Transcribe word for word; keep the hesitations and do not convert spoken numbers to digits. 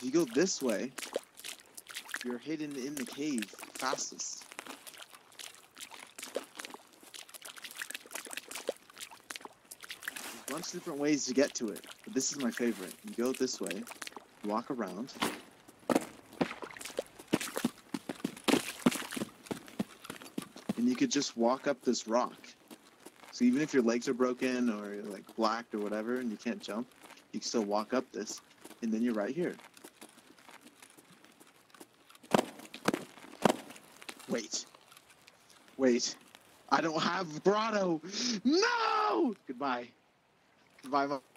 If you go this way, you're hidden in the cave fastest. There's a bunch of different ways to get to it, but this is my favorite. You go this way, walk around. And you could just walk up this rock. So even if your legs are broken or you're like blacked or whatever and you can't jump, you can still walk up this, and then you're right here. Wait. Wait. I don't have grotto. No! Goodbye. Goodbye,